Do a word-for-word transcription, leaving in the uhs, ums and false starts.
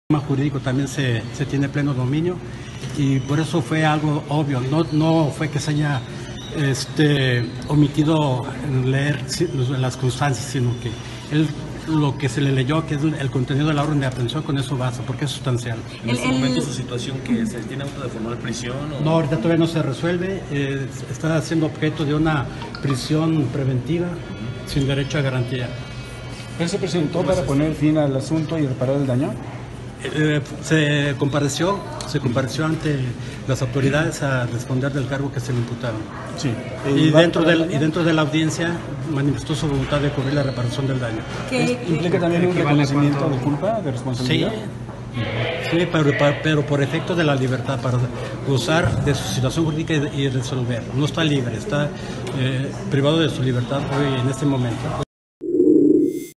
tema jurídico también se, se tiene pleno dominio y por eso fue algo obvio, no, no fue que se haya este, omitido leer las constancias, sino que él, lo que se le leyó, que es el contenido de la orden de aprehensión, con eso basta, porque es sustancial. ¿En este momento su situación que se tiene auto de formal prisión? O... No, ahorita todavía no se resuelve, eh, está siendo objeto de una prisión preventiva uh-huh. sin derecho a garantía. ¿Él se presentó para poner fin al asunto y reparar el daño? Eh, se compareció, se compareció ante las autoridades a responder del cargo que se le imputaron. Sí. Y dentro, del, y dentro de la audiencia manifestó su voluntad de cubrir la reparación del daño. ¿Qué, ¿Implica también un reconocimiento de culpa, de responsabilidad? Sí, sí pero, pero por efecto de la libertad, para gozar de su situación jurídica y resolver. No está libre, está eh, privado de su libertad hoy en este momento.